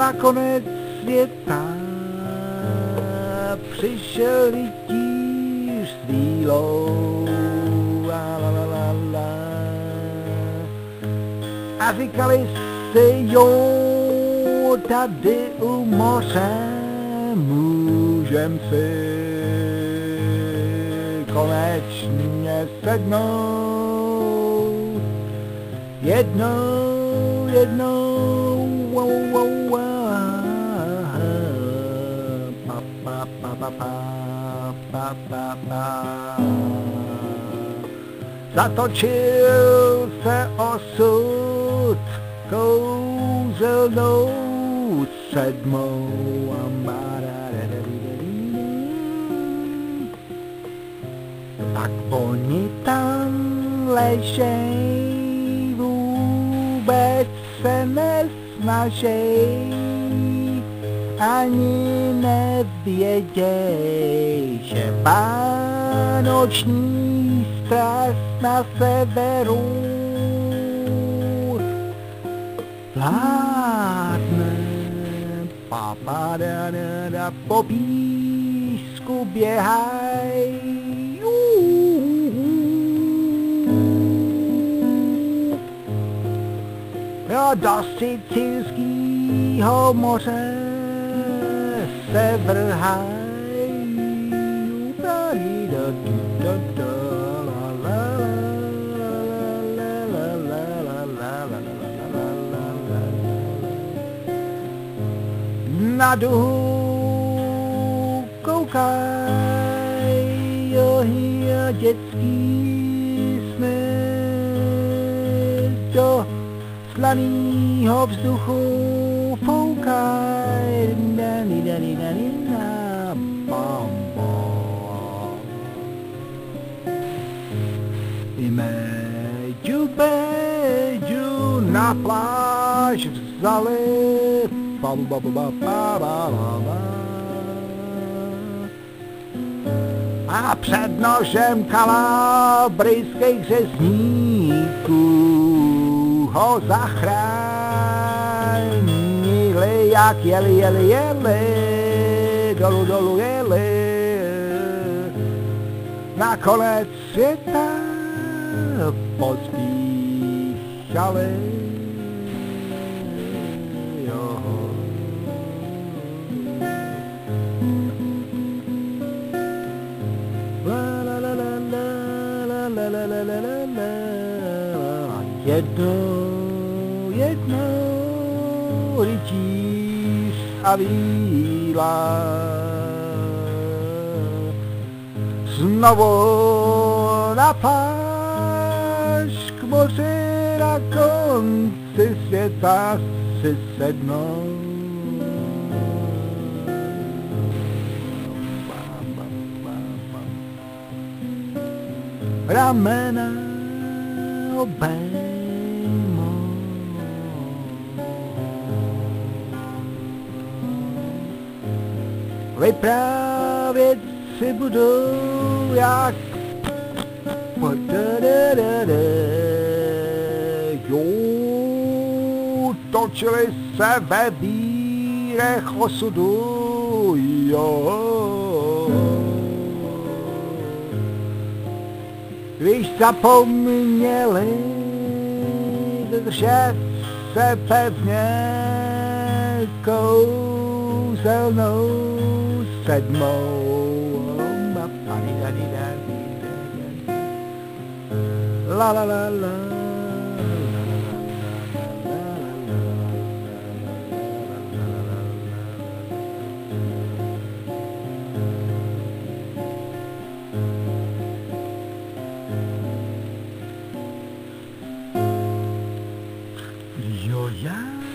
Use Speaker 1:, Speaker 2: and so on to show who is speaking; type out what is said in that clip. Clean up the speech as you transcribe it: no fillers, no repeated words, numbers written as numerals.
Speaker 1: na konec světa přišel rytíř s vílou a říkali si, jo, tady u moře můžem si konečně sednout jednou, wow, wow, wow. Pa, pa, pa, pa, pa, pa, pa. Zatočil se osud kouzelnou sedmou. Tak oni tam ležej, vůbec se nesnažej, ani nevěděj, že vánoční strast na severu vládne. Pa, po písku běhaj, do Sicilského moře se vrhaj. Na duhu koukaj, jo, dětský sny do slanýho vzduchu foukaj, i Meďu na pláž vzali, a před nožem kalabrijských řezníků ho zachránili, jak jeli, dolů jeli, na konec světa pospíchali. Jednou rytíř a víla znovu na pláž k moři na konci světa si sednou. Ramena obejmou, vyprávět si budou, jak jo, točili se ve vírech osudu, jo. Když zapomněli držet se pevně kouzelnou sedmou. La la la la. Jo, já